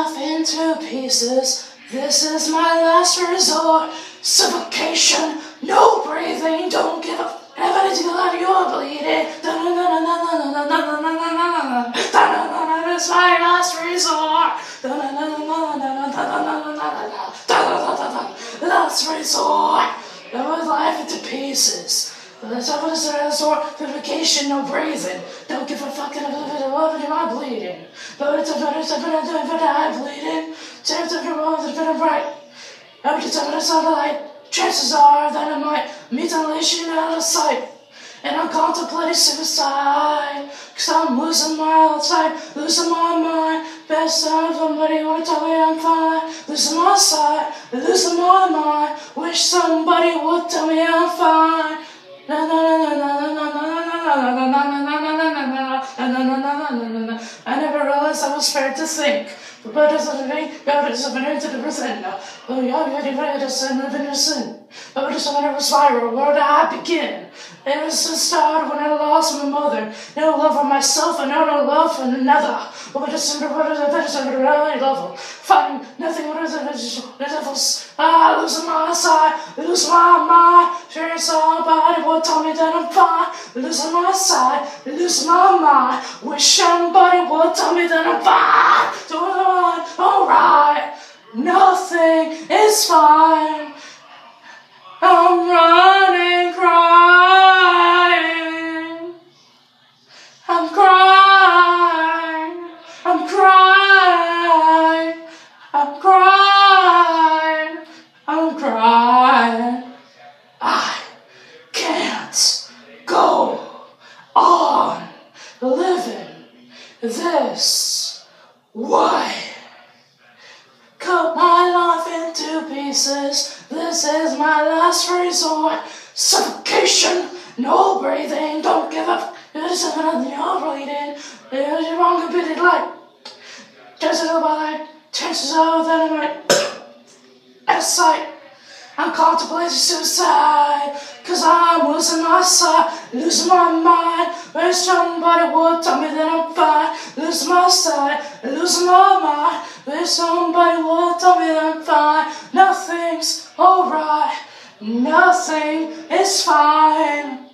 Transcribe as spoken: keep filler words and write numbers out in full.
life into pieces. This is my last resort. Suffocation, no breathing, don't give up. Evidence that you're bleeding. This is my last resort. Last resort. With life into pieces. Let's have a resort. Suffocation, no breathing. Don't give a fuck if I'm bleeding. But it's a better, it's a better, it's a better, I'm bleeding. Chances of your mom is better bright. I'm just having a satellite. Chances are that I might mutilation out of sight. And I'm contemplating suicide. Cause I'm losing my outside, losing my mind. Best time somebody wanna tell me I'm fine. Losing my sight, losing my mind. Wish somebody would tell me I'm fine. Na na na na na na na na na na. I never realized I was spared to think. But better than me, better than into the percent. Oh, yeah, you're ready to send of innocent. But it's a matter of spiral. Where did I begin? It was the start when I lost my mother. No love for myself and no, no love for another. But it's a what is a better than really level. Finding nothing what is it? The devils. Ah, losing my sight, losing my mind. Sure, somebody will tell me that I'm fine. Losing my sight, losing my mind. Wish somebody would tell me that I'm fine. Alright, nothing is fine. I'm running, crying. I'm crying. I'm crying. I'm crying. I'm crying. I can't go on living this way. Cut my life into pieces. This is my last resort. Suffocation, no breathing. Don't give up. There's another you're bleeding. There's your wrong committed light. Chances of my light. Chances are that I might out of sight. I'm contemplating suicide. Cause I'm losing my sight, losing my mind. Wish somebody would tell me that I'm fine. Losing my sight, losing my mind. Wish somebody would tell me that I'm fine. Nothing's alright, nothing is fine.